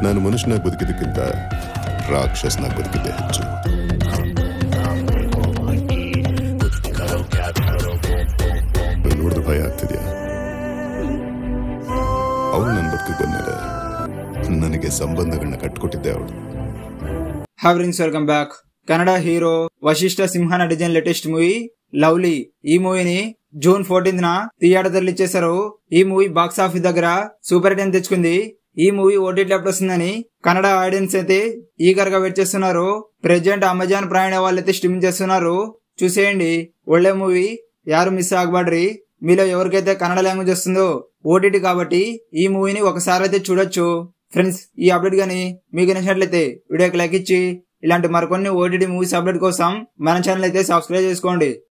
ನಾನು ಮನುಷ್ಯನಾಗಿ ಬದುಕಿದ್ದಕ್ಕಿಂತ ರಾಕ್ಷಸನಾಗಿ ಬದುಕಿದ್ದೆ ಹೆಚ್ಚು. ನೋಡಿದ್ರೆ ಭಯ ಆಗ್ತಿದ್ಯಾ? ಅವಳು ನನ್ನ ಬದುಕಿಗೆ ಬಂದ್ಮೇಲೆ ನನಗೆ ಸಂಬಂಧಗಳನ್ನ ಕಟ್ಕೊಟ್ಟಿದ್ದೆ ಅವಳು. Hi friends, welcome back. Kannada hero Vasishta Simha నటించిన లేటెస్ట్ మూవీ లవ్లీ. ఈ మూవీని జూన్ 14న థియేటర్ రిలీజ్ చేశారు. ఈ మూవీ బాక్స్ ఆఫీస్ దగ్గర సూపర్ హిట్ అని తెచ్చుకుంది. ఈ మూవీ ఓటీటీ అప్పుడు వస్తుందని కన్నడ ఆడియన్స్ అయితే ఈగర్ గా వెయిట్ చేస్తున్నారు. ప్రెజెంట్ అమెజాన్ ప్రైమ్ వాళ్ళైతే స్ట్రీమింగ్ చేస్తున్నారు. చూసేయండి, ఒళ్ళే మూవీ, యారు మిస్ ఆగబడ్రి. మీలో ఎవరికైతే కన్నడ లాంగ్వేజ్ వస్తుందో ఓటీటీ కాబట్టి ఈ మూవీని ఒకసారి అయితే చూడొచ్చు. ఫ్రెండ్స్, ఈ అప్డేట్ గానీ మీకు నచ్చినట్లయితే వీడియోకి లైక్ ఇచ్చి ఇలాంటి మరికొన్ని ఓటీటీ మూవీస్ అప్డేట్ కోసం మన ఛానల్ అయితే సబ్స్క్రైబ్ చేసుకోండి.